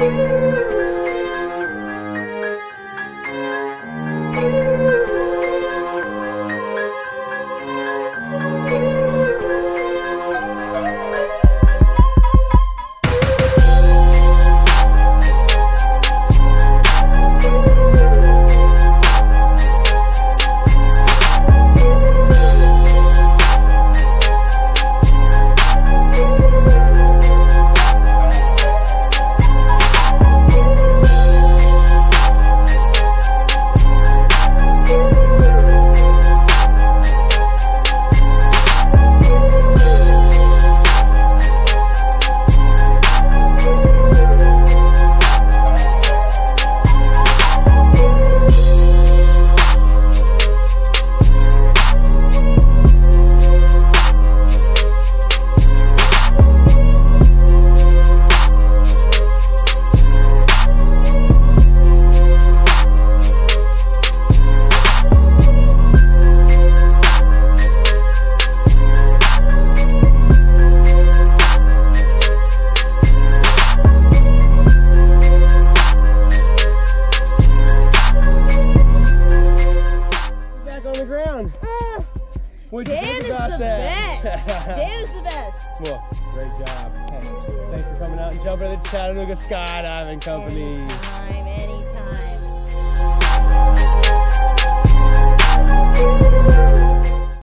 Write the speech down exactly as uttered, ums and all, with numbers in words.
What'd you Dan think is about the that? best. Dan is the best. Well, great job. Hey, thanks for coming out and jumping at the Chattanooga Skydiving Company. Anytime, anytime.